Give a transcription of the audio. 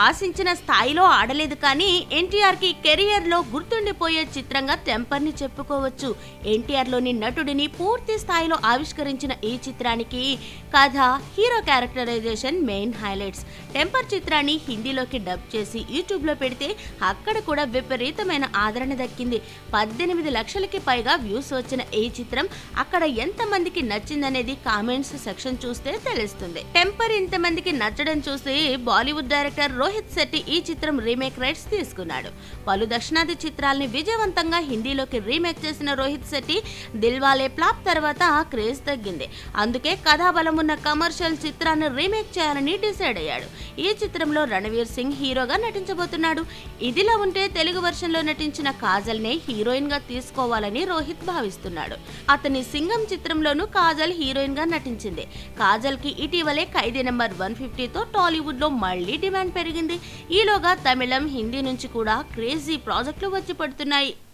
ఆశించిన స్థాయిలో ఆడలేదు కానీ ఎన్టీఆర్ కి కెరియర్ లో గుర్తుండిపోయే చిత్రంగా టెంపర్ ని చెప్పుకోవచ్చు. ఎన్టీఆర్ లోని నటుడిని పూర్తి స్థాయిలో ఆవిష్కరించిన ఈ చిత్రానికి కథ, hero characterization main highlights. Temper చిత్రాన్ని హిందీలోకి డబ్ చేసి యూట్యూబ్ లో పెడితే అక్కడ కూడా విపరీతమైన ఆదరణ దక్కింది. 18 లక్షలకి పైగా వ్యూస్ వచ్చిన ఈ చిత్రం అక్కడ ఎంత మందికి నచ్చిందనేది కామెంట్స్ సెక్షన్ చూస్తే తెలుస్తుంది. టెంపర్ ఇంత మందికి నచ్చడం చూసి బాలీవుడ్ డైరెక్టర్ రోహిత్ శెట్టి ఈ చిత్రం రీమేక్ రైట్స్ తీసుకున్నాడు. పలు దక్షిణాది చిత్రాల్ని విజయవంతంగా హిందీలోకి రీమేక్ చేసిన రోహిత్ శెట్టి దిల్వాలే ఫ్లాప్ తర్వాత క్రేజ్ తగ్గింది. అందుకే కథాబలం ఉన్న కమర్షియల్ చిత్రాన్ని రీమేక్ చేయాలని డిసైడ్ అయ్యాడు. ఈ చిత్రంలో రణవీర్ సింగ్ హీరోగా నటించబోతున్నాడు. ఇదిలా ఉంటే తెలుగు వర్షన్ లో నటించిన కాజల్ నే హీరోయిన్ గా తీసుకోవాలని రోహిత్ భావిస్తున్నాడు. అతని సింగం చిత్రంలోనూ కాజల్ హీరోయిన్ గా నటించింది. కాజల్ కి ఇటీవలే ఖైదీ నెంబర్ 150 తో టాలీవుడ్ లో మళ్లీ డిమాండ్ పెరిగింది. ఈలోగా తమిళం, హిందీ నుంచి కూడా క్రేజీ ప్రాజెక్టులు వచ్చి పడుతున్నాయి.